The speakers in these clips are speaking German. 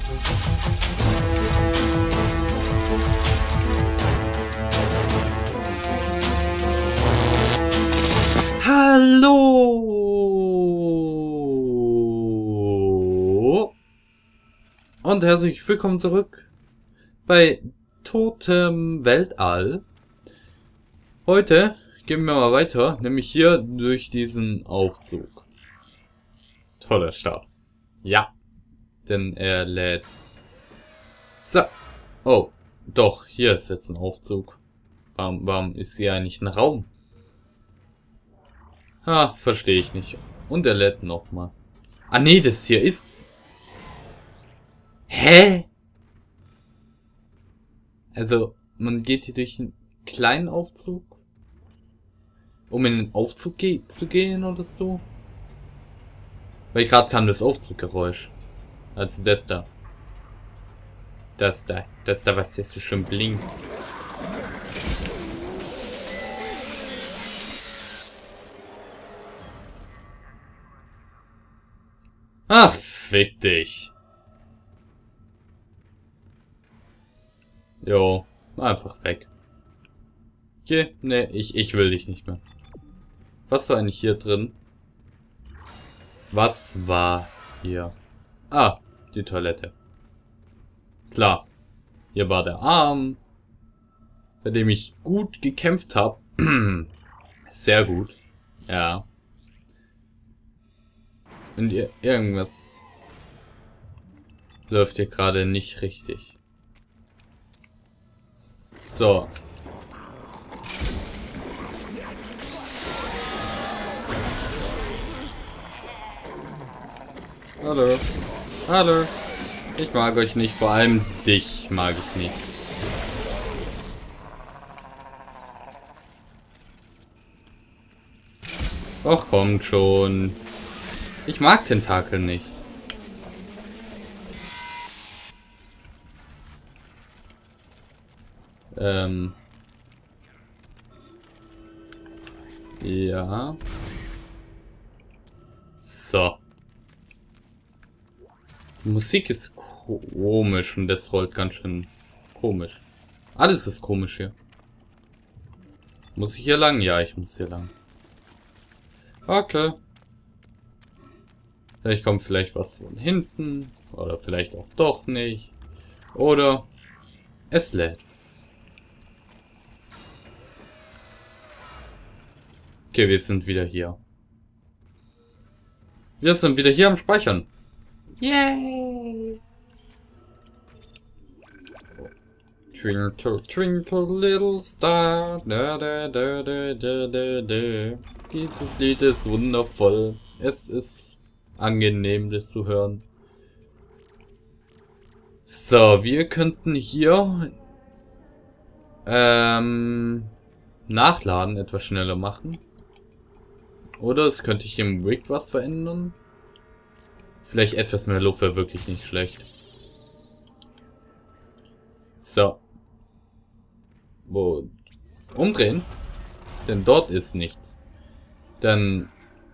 Hallo und herzlich willkommen zurück bei Totem Weltall. Heute gehen wir mal weiter, nämlich hier durch diesen Aufzug. Toller Start. Ja, denn er lädt. So. Oh, doch, hier ist jetzt ein Aufzug. Warum ist hier eigentlich ein Raum? Ah, verstehe ich nicht. Und er lädt nochmal. Ah nee, das hier ist... Hä? Also, man geht hier durch einen kleinen Aufzug? Um in den Aufzug zu gehen oder so? Weil gerade kam das Aufzuggeräusch. Also das da. Das da, was jetzt so schön blinkt. Ach, fick dich. Jo, einfach weg. Okay, ne, ich will dich nicht mehr. Was war eigentlich hier drin? Was war hier? Ah, die Toilette. Klar. Hier war der Arm, bei dem ich gut gekämpft habe. Sehr gut. Ja. Und irgendwas läuft hier gerade nicht richtig. So. Hallo. Hallo. Ich mag euch nicht, vor allem dich mag ich nicht. Och, kommt schon. Ich mag Tentakel nicht. Ja. So. Die Musik ist komisch und das rollt ganz schön komisch. Alles ist komisch hier. Muss ich hier lang? Ja, ich muss hier lang. Okay. Vielleicht kommt vielleicht was von hinten. Oder vielleicht auch doch nicht. Oder es lädt. Okay, wir sind wieder hier. Wir sind wieder hier am Speichern. Yay! Twinkle, twinkle, little star. Da, da, da, da, da, da, da. Dieses Lied ist wundervoll. Es ist angenehm, das zu hören. So, wir könnten hier nachladen etwas schneller machen. Oder es könnte ich im Rig was verändern. Vielleicht etwas mehr Luft wäre wirklich nicht schlecht. So. Wo? Umdrehen? Denn dort ist nichts. Dann...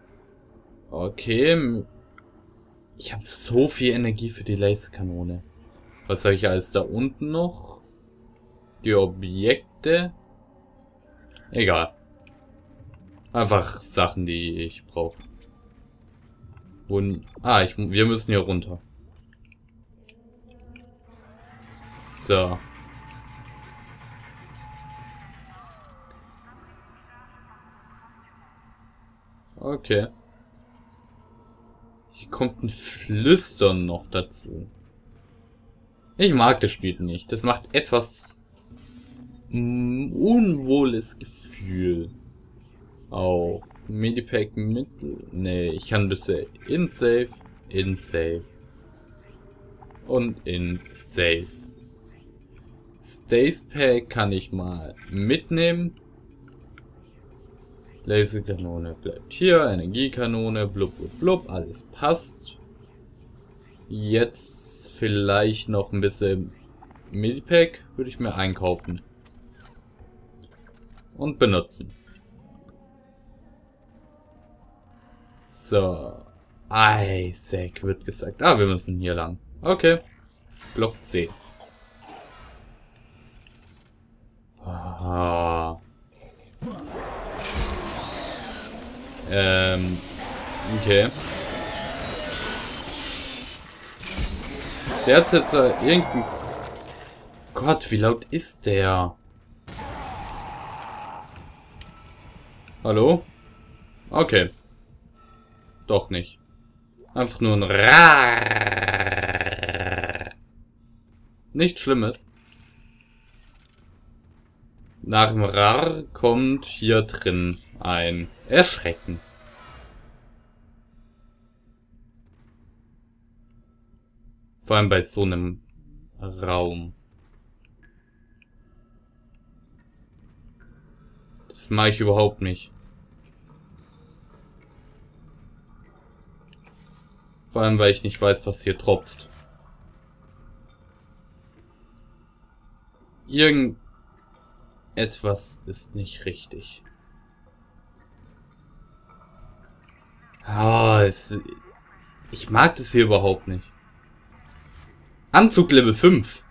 Okay. Ich habe so viel Energie für die Laserkanone. Was habe ich alles da unten noch? Die Objekte. Egal. Einfach Sachen, die ich brauche. Und wir müssen hier runter. So. Okay. Hier kommt ein Flüstern noch dazu. Ich mag das Spiel nicht. Das macht etwas unwohles Gefühl. Auf Medipack Mittel. Nee, ich kann bisher in Safe und in Safe. Stace Pack kann ich mal mitnehmen. Laserkanone bleibt hier, Energiekanone, blub blub blub, alles passt. Jetzt vielleicht noch ein bisschen Medipack würde ich mir einkaufen. Und benutzen. So. Isaac wird gesagt. Ah, wir müssen hier lang. Okay. Block C. Ah. Okay. Der hat jetzt irgendein... Gott, wie laut ist der? Hallo? Okay. Doch nicht. Einfach nur ein Ra. Nichts Schlimmes. Nach dem Rar kommt hier drin ein Erschrecken. Vor allem bei so einem Raum. Das mache ich überhaupt nicht. Vor allem, weil ich nicht weiß, was hier tropft. Irgendetwas ist nicht richtig. Ah, ich mag das hier überhaupt nicht. Anzug Level 5.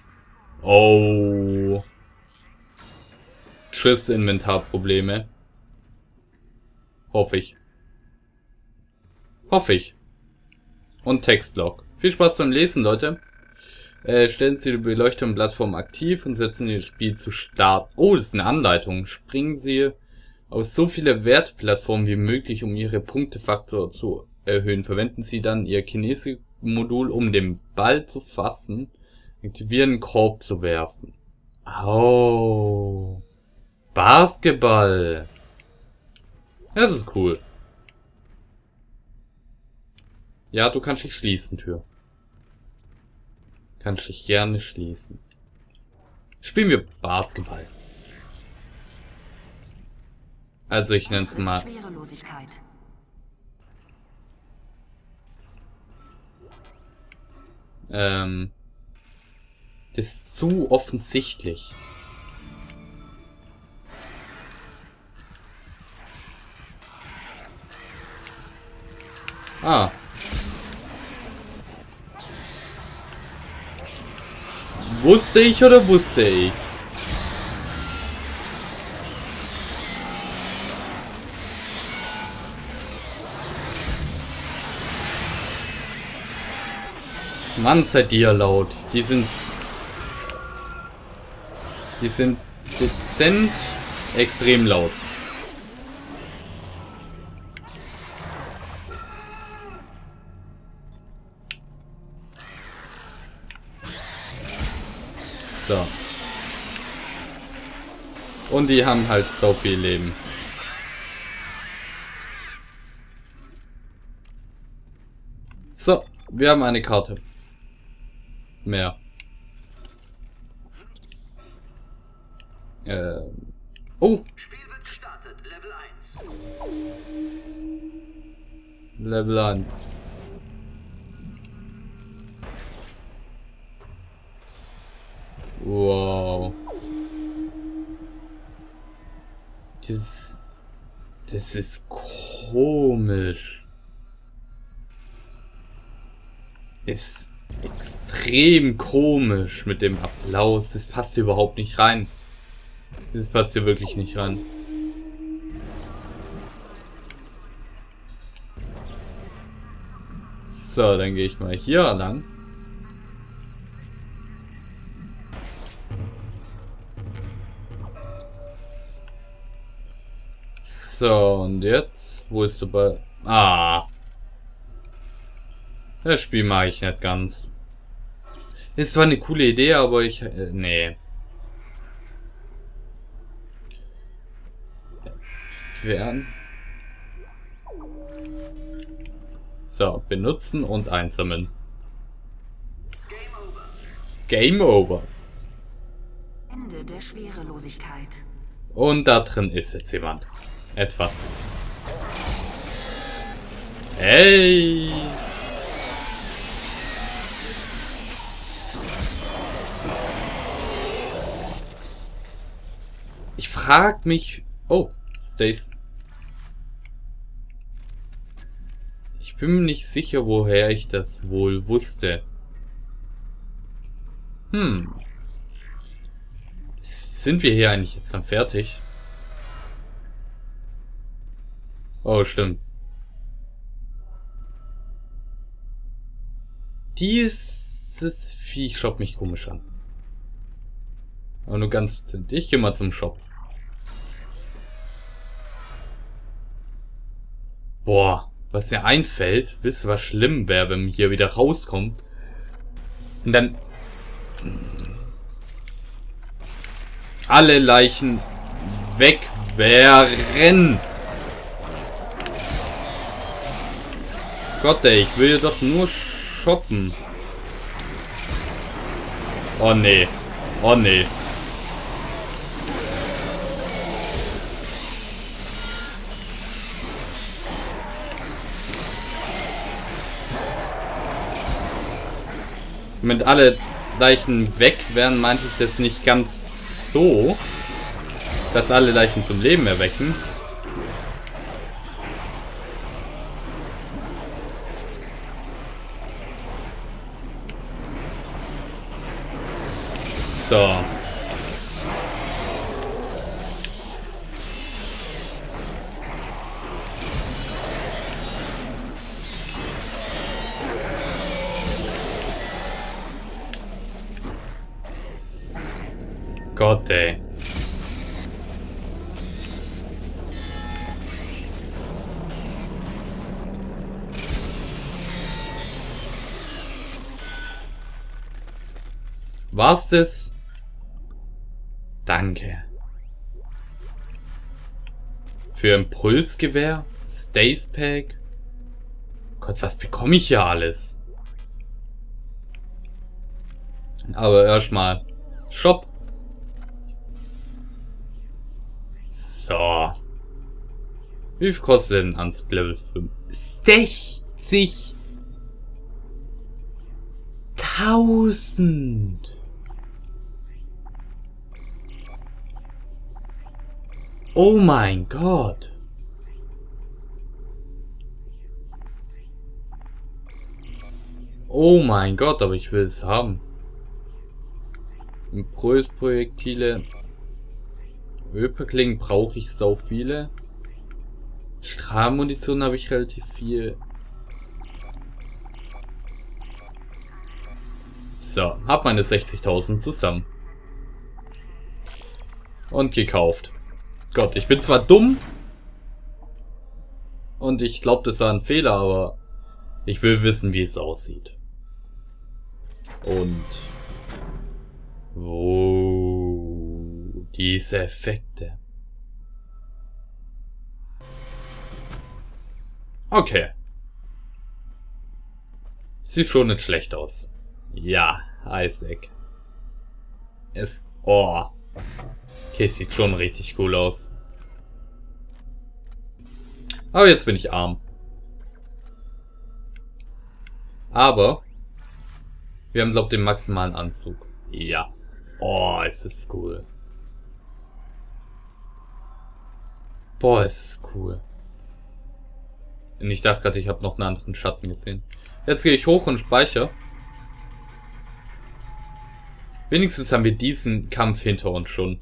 Oh. Tschüss, Inventarprobleme. Hoffe ich. Hoffe ich. Und Textlog. Viel Spaß beim Lesen, Leute. Stellen Sie die Beleuchtungsplattform aktiv und setzen Sie das Spiel zu Start. Oh, das ist eine Anleitung. Springen Sie aus so viele Wertplattformen wie möglich, um Ihre Punktefaktor zu erhöhen. Verwenden Sie dann Ihr Kinesis-Modul, um den Ball zu fassen, aktivieren, Korb zu werfen. Oh. Basketball. Das ist cool. Ja, du kannst dich schließen, Tür. Kannst dich gerne schließen. Spielen wir Basketball. Also ich nenne es mal... Schwerelosigkeit. Das ist zu offensichtlich. Ah. Wusste ich oder wusste ich? Mann, seid ihr laut. Die sind dezent extrem laut. So. Und die haben halt so viel Leben. So, wir haben eine Karte. Mehr. Oh. Spiel wird gestartet, Level 1. Level 1. Wow. Das ist komisch. Ist extrem komisch mit dem Applaus. Das passt hier überhaupt nicht rein. Das passt hier wirklich nicht rein. So, dann gehe ich mal hier lang. So, und jetzt? Wo ist der Ball? Ah. Das Spiel mag ich nicht ganz. Es war eine coole Idee, aber ich... nee. Fern. So, benutzen und einsammeln. Game over. Game over. Ende der Schwerelosigkeit. Und da drin ist jetzt jemand. Etwas. Hey! Ich frag mich... Oh, Stace. Ich bin mir nicht sicher, woher ich das wohl wusste. Sind wir hier eigentlich jetzt dann fertig? Oh, stimmt. Dieses Viech schaut mich komisch an. Aber nur ganz... Ich gehe mal zum Shop. Boah, was mir einfällt, wisst ihr, was schlimm wäre, wenn man hier wieder rauskommt und dann alle Leichen weg wären. Gott ey, ich will doch nur shoppen. Oh nee. Oh nee. Mit alle Leichen weg wären, meinte ich das nicht ganz so, dass alle Leichen zum Leben erwecken. So. Gott, ey. War's das? Danke. Für Impulsgewehr? Stace Pack? Gott, was bekomme ich hier alles? Aber erstmal Shop. So. Wie viel kostet denn ein Anzug Level 5? 60.000. Oh mein Gott. Oh mein Gott, aber ich will es haben. Impulsprojektile. Ölperklingen brauche ich so viele. Strahlmunition habe ich relativ viel. So, hab meine 60.000 zusammen. Und gekauft. Gott, ich bin zwar dumm. Und ich glaube, das war ein Fehler, aber ich will wissen, wie es aussieht. Und... Oh, diese Effekte. Okay. Sieht schon nicht schlecht aus. Ja, Isaac. Ist... Oh. Okay, sieht schon richtig cool aus. Aber jetzt bin ich arm. Aber wir haben, glaube ich, den maximalen Anzug. Ja. Oh, es ist cool. Boah, es ist cool. Und ich dachte gerade, ich habe noch einen anderen Schatten gesehen. Jetzt gehe ich hoch und speichere. Wenigstens haben wir diesen Kampf hinter uns schon.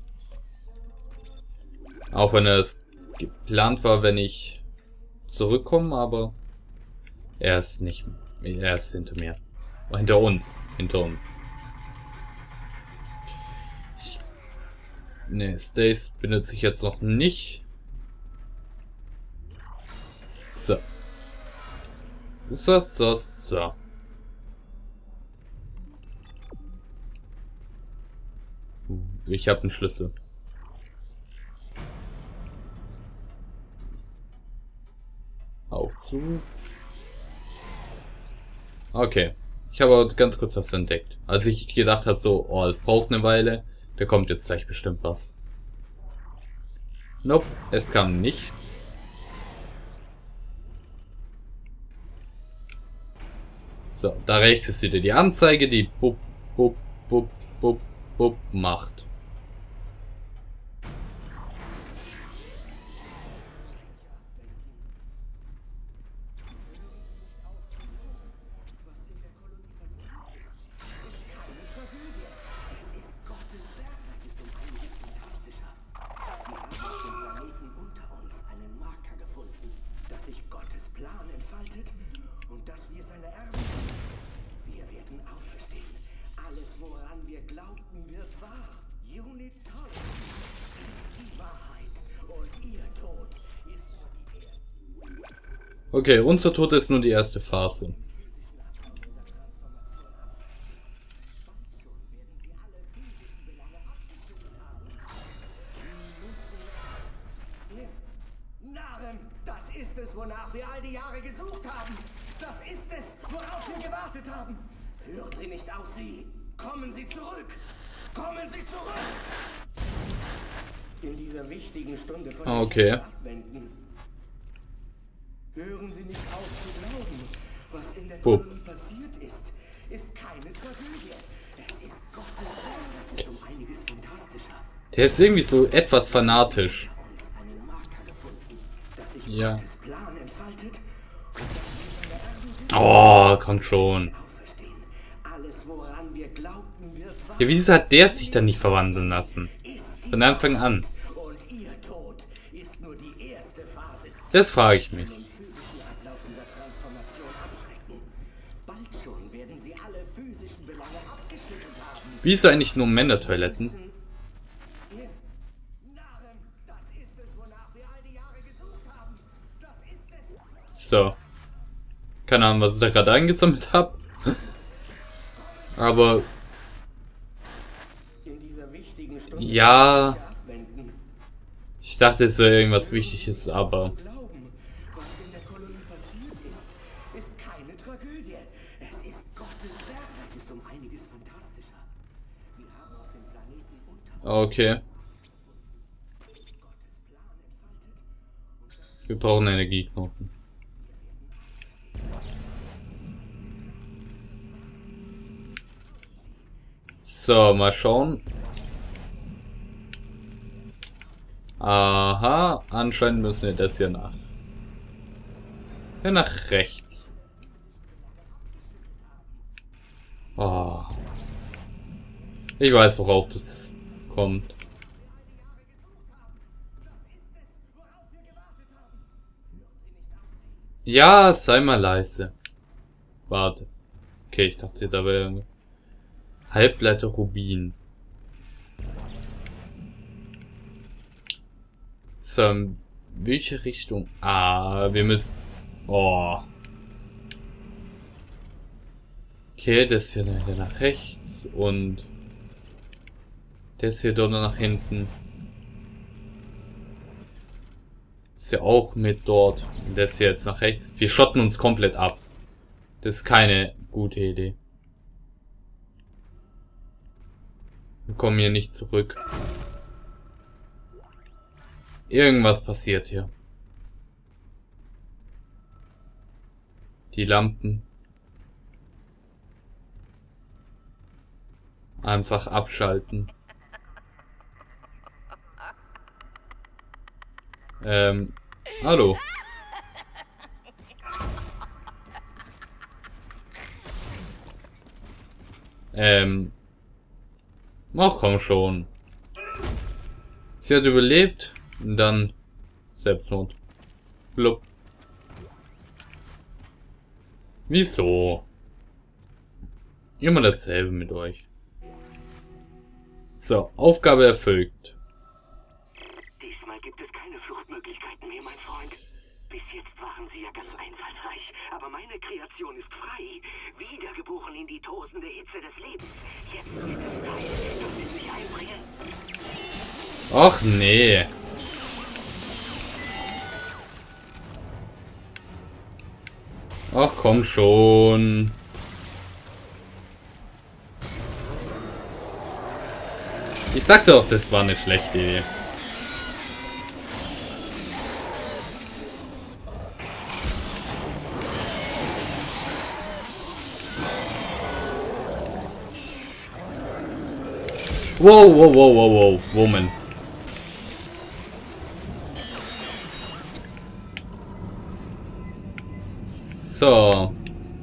Auch wenn es geplant war, wenn ich zurückkomme, aber er ist nicht. Er ist hinter mir. Hinter uns. Hinter uns. Ne, Stace benutze ich jetzt noch nicht. So. So. Ich habe einen Schlüssel. Auf zu. Okay. Ich habe aber ganz kurz was entdeckt. Als ich gedacht habe, so, oh, es braucht eine Weile, da kommt jetzt gleich bestimmt was. Nope, es kam nichts. So, da rechts ist wieder die Anzeige, die bup, bup, bup, bup, bup macht. glaubten, wird wahr. Unitology ist die Wahrheit und ihr Tod ist nur die erste. Okay, unser Tod ist nur die erste Phase. Narren, das ist es, wonach wir all die Jahre gesucht haben. Das ist es, worauf wir gewartet haben. Hören Sie nicht auf sie. Kommen Sie zurück. Kommen Sie zurück. In dieser wichtigen Stunde von der Okay. Kirche abwenden. Hören Sie nicht auf zu glauben. Was in der Kolonie passiert ist, ist keine Tragödie. Es ist Gottes Werk. Es ist um einiges fantastischer. Der ist irgendwie so etwas fanatisch. Uns einen Marker gefunden, dass sich Ja. Gottes Plan entfaltet und dass wir seine Erben sind. Oh, kommt schon. Auferstehen. Alles, woran wir glaubten, wird wahr. Ja, wieso hat der sich dann nicht verwandeln lassen? Ist die Von Anfang an. Und ihr Tod ist nur die erste Phase. Das frage ich mich. Den physischen Ablauf dieser Transformation abschrecken. Bald schon werden sie alle physischen Belange abgeschüttelt haben. Wieso eigentlich nur Männertoiletten? Ihr Narren, das ist es, wonach wir all die Jahre gesucht haben. Das ist es. So. Keine Ahnung, was ich da gerade eingesammelt habe. Aber In dieser wichtigen Stunde ja, abwenden. ich dachte, es wäre irgendwas Wichtiges, aber Zu glauben, was in der Kolonie passiert ist, ist keine Tragödie. Es ist Gottes Werk. Es ist um einiges fantastischer. Wir haben auf dem Planeten unter okay. Gottes Plan entfaltet und das Wir brauchen Energieknoten. So, mal schauen. Aha, anscheinend müssen wir das hier nach. Ja, nach rechts. Oh. Ich weiß, worauf das kommt. Ja, sei mal leise. Warte. Okay, ich dachte, da wäre Halbblätter Rubin. So, in welche Richtung? Ah, wir müssen... Oh. Okay, das hier wieder nach rechts und das hier dort nach hinten. Ist ja auch mit dort. Und das hier jetzt nach rechts. Wir schotten uns komplett ab. Das ist keine gute Idee. Wir kommen hier nicht zurück. Irgendwas passiert hier. Die Lampen. Einfach abschalten. Hallo. Ach komm schon. Sie hat überlebt und dann Selbstmord. Blub. Wieso? Immer dasselbe mit euch. So, Aufgabe erfüllt. Diesmal gibt es keine Fluchtmöglichkeiten mehr, mein Freund. Bis jetzt waren sie ja ganz einfallsreich, aber meine Kreation ist frei. Wiedergeboren in die tosende Hitze des Lebens. Jetzt wird es Zeit, dass sie sich einbringen. Ach nee. Ach komm schon. Ich sagte doch, das war eine schlechte Idee. Wow, wow, wow, wow, wow, Woman. So.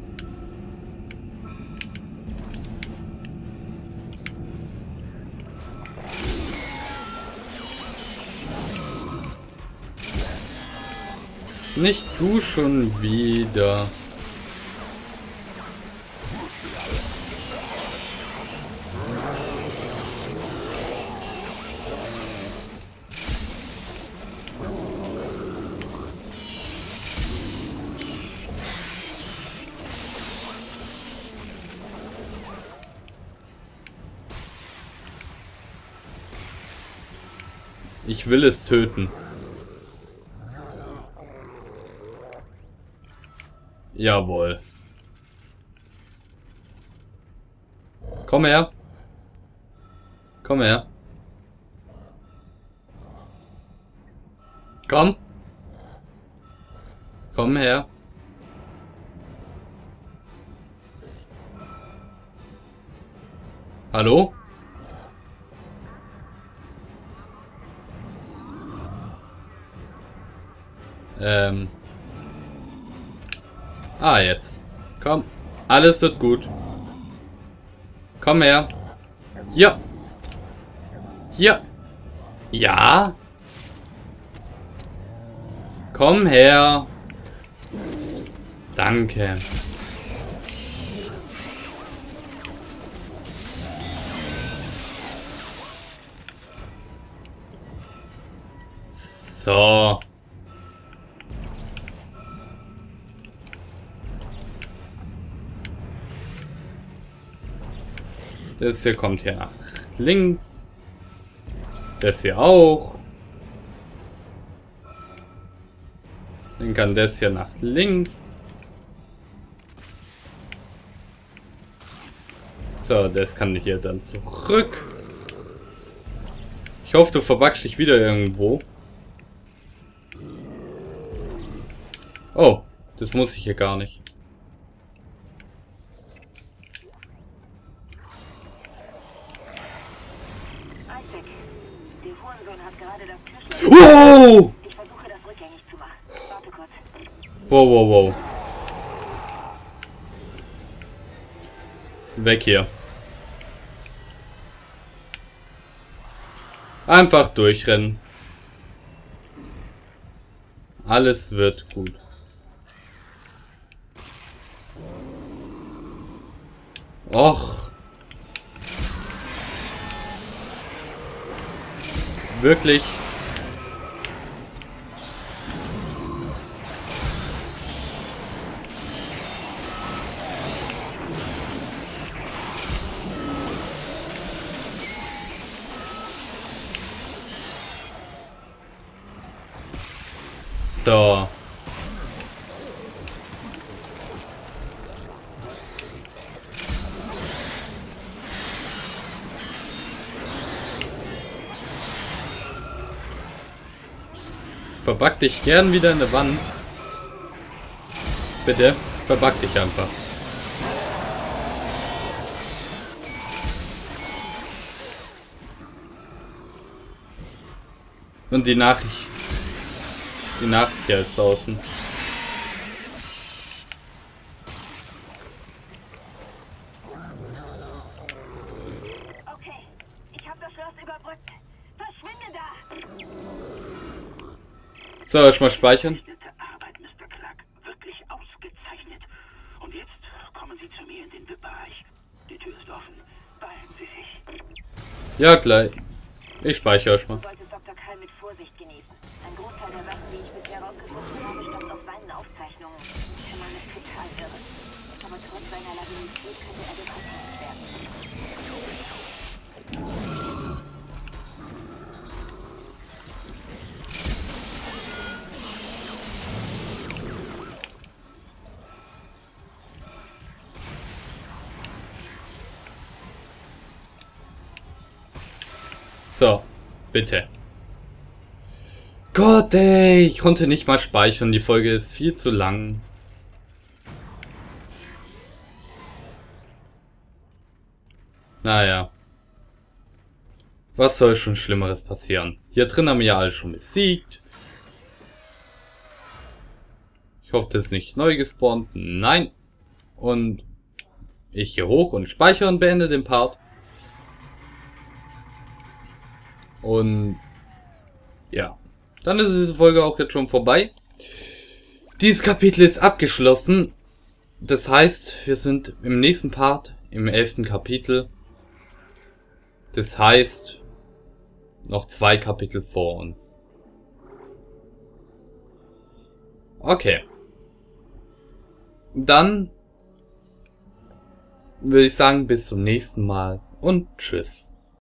Nicht du schon wieder. Ich will es töten. Jawohl. Komm her. Komm her. Komm. Komm her. Hallo? Ah, jetzt. Komm. Alles wird gut. Komm her. Hier. Hier. Ja. Komm her. Danke. So. Das hier kommt hier nach links. Das hier auch. Dann kann das hier nach links. So, das kann hier dann zurück. Ich hoffe, du verbackst dich wieder irgendwo. Oh, das muss ich hier gar nicht. Oh! Ich versuche das rückgängig zu machen. Warte kurz. Wow, wow, wow. Weg hier. Einfach durchrennen. Alles wird gut. Och. Wirklich. So. Verback dich gern wieder in der Wand. Bitte, verback dich einfach. Und die Nachricht hier ist draußen. Okay, ich habe das Schloss überbrückt. Verschwinde da! So, erstmal speichern. Arbeit, Mr. Clark. Wirklich ausgezeichnet. Und jetzt kommen Sie zu mir in den VIP-Bereich. Die Tür ist offen. Beeilen Sie sich. Ja, gleich. Ich speichere erstmal. Du solltest Dr. Kall mit Vorsicht genießen. Ein Großteil der Sachen, die ich bisher rausgefunden habe, stammt aus seinen Aufzeichnungen. Der Mann ist total irre. Aber trotz seiner Labilität könnte er depressiv werden. So, bitte. Gott, ey, ich konnte nicht mal speichern. Die Folge ist viel zu lang. Naja. Was soll schon Schlimmeres passieren? Hier drin haben wir ja alle schon besiegt. Ich hoffe, das ist nicht neu gespawnt. Nein. Und ich gehe hoch und speichere und beende den Part. Und ja, dann ist diese Folge auch jetzt schon vorbei. Dieses Kapitel ist abgeschlossen. Das heißt, wir sind im nächsten Part, im 11. Kapitel. Das heißt, noch 2 Kapitel vor uns. Okay. Dann würde ich sagen, bis zum nächsten Mal und tschüss.